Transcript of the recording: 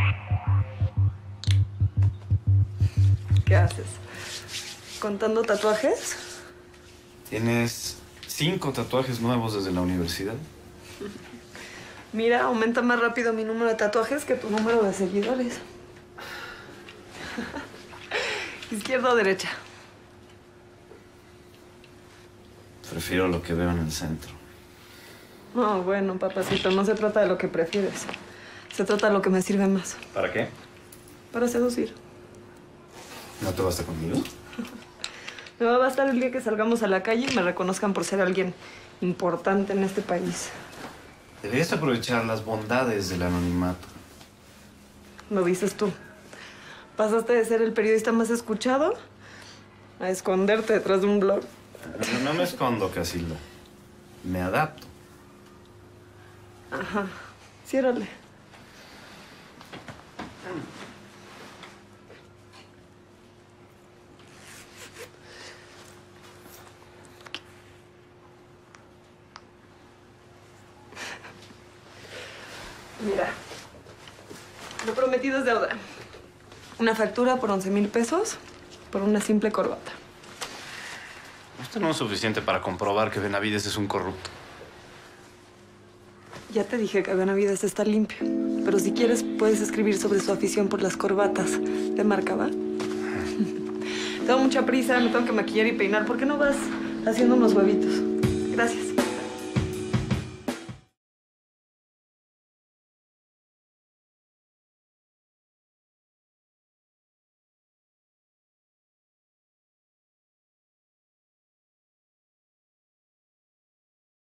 ¿Qué haces? ¿Contando tatuajes? Tienes 5 tatuajes nuevos desde la universidad. Mira, aumenta más rápido mi número de tatuajes que tu número de seguidores. ¿Izquierda o derecha? Prefiero lo que veo en el centro. No, bueno, papacito, no se trata de lo que prefieres. Se trata de lo que me sirve más. ¿Para qué? Para seducir. ¿No te basta conmigo? Me va a bastar el día que salgamos a la calle y me reconozcan por ser alguien importante en este país. Deberías aprovechar las bondades del anonimato. Lo dices tú. Pasaste de ser el periodista más escuchado a esconderte detrás de un blog. No me escondo, Casilda. Me adapto. Ajá. Ciérrale. Mira, lo prometido es deuda. Una factura por 11,000 pesos por una simple corbata. Esto no es suficiente para comprobar que Benavides es un corrupto. Ya te dije que Benavides está limpio. Pero si quieres, puedes escribir sobre su afición por las corbatas de marca, ¿va? Tengo mucha prisa, me tengo que maquillar y peinar. ¿Por qué no vas haciendo unos huevitos? Gracias.